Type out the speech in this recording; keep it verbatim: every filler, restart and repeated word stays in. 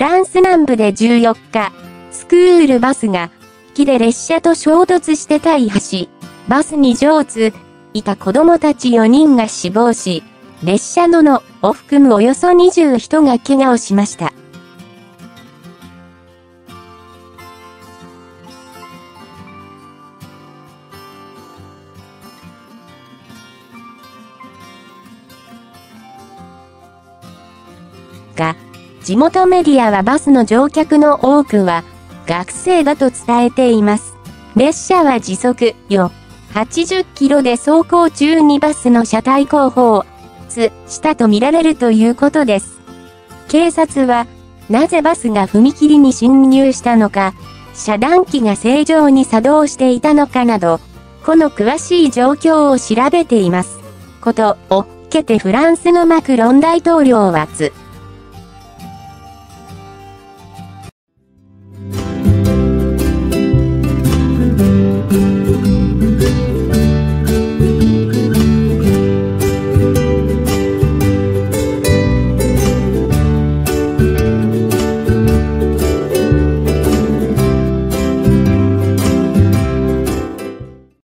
ランス南部でじゅうよっか、スクールバスが、木で列車と衝突して大破し、バスに乗つ、いた子供たちよにんが死亡し、列車ののを含むおよそにじゅうにんが怪我をしました。が、地元メディアはバスの乗客の多くは、学生だと伝えています。列車は時速よはちじゅっキロで走行中にバスの車体後方、つ、したと見られるということです。警察は、なぜバスが踏切に進入したのか、遮断機が正常に作動していたのかなど、この詳しい状況を調べています。ことを受けてフランスのマクロン大統領はつ、